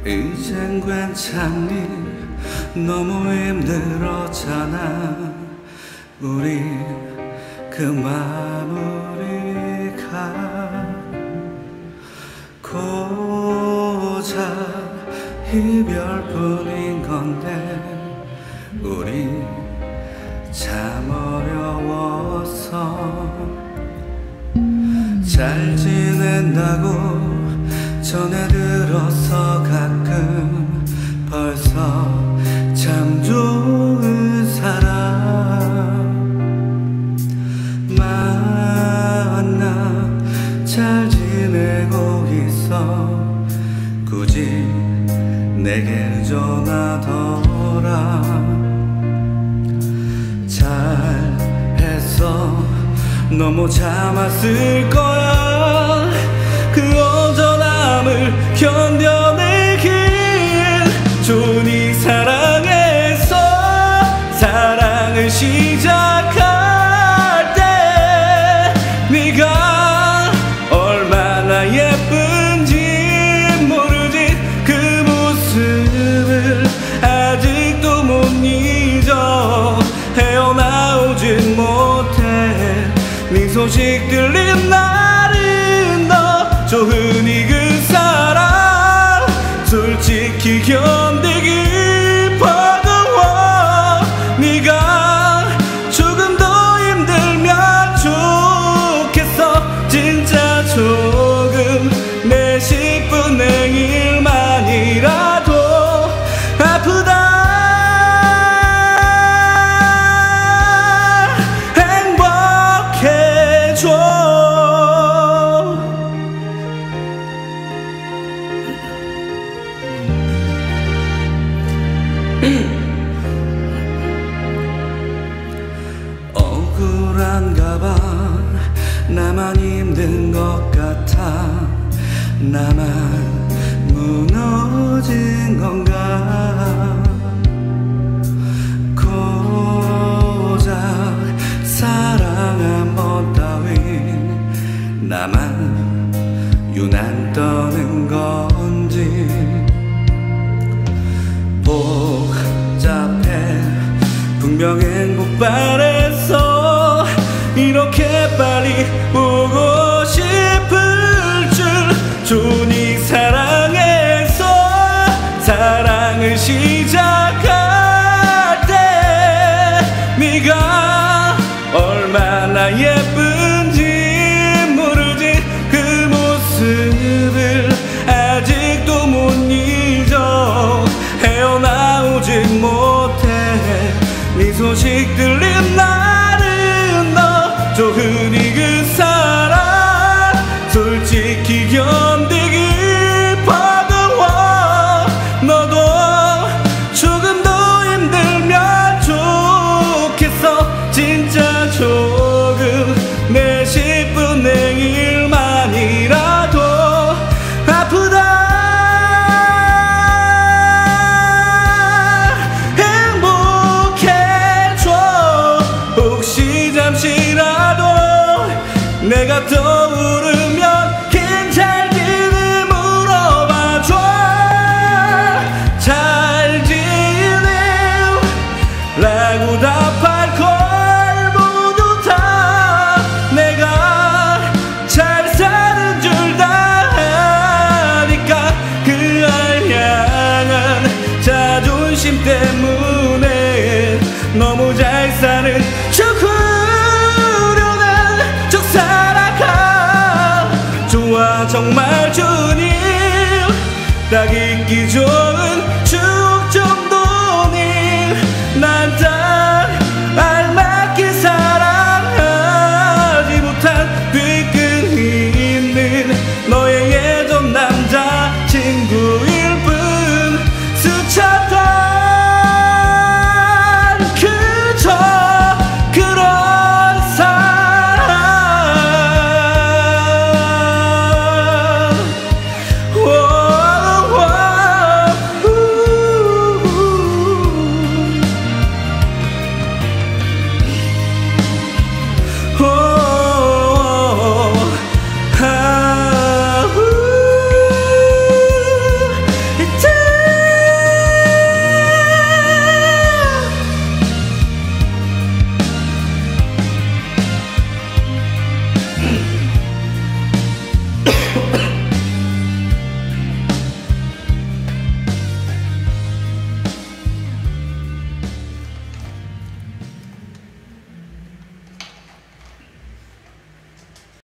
이젠 괜찮니? 너무 힘들었잖아. 우리 그 마무리가 고작 이별뿐인 건데 우리 참 어려웠어. 잘 지낸다고 전해 들어서 가끔 벌써 참 좋은 사람 만나 잘 지내고 있어. 굳이 내게 전하더라. 잘했어. 너무 참았을 거야. 그 어전함을 견뎌내길. 좋으니 사랑해서 사랑을 시작할 때 네가 얼마나 예쁜지 모르지. 그 모습을 아직도 못 잊어. 헤어나오진 못해. 네 소식 들린 날은 너 좋으니 그 사랑 솔직히 견디기 버거워. 네가 조금 더 힘들면 좋겠어. 진짜 조금 내 10분의 1만이라도 아프다 억울한가 봐. 나만 힘든 것 같아. 나만 무너진 건가. 고작 사랑 한 번 따윈 나만 유난 떠는 건지. 복잡해. 분명 행복 바랬어. 이렇게 빨리 보고 싶을 줄. 좋으니 사랑해서 사랑을 시작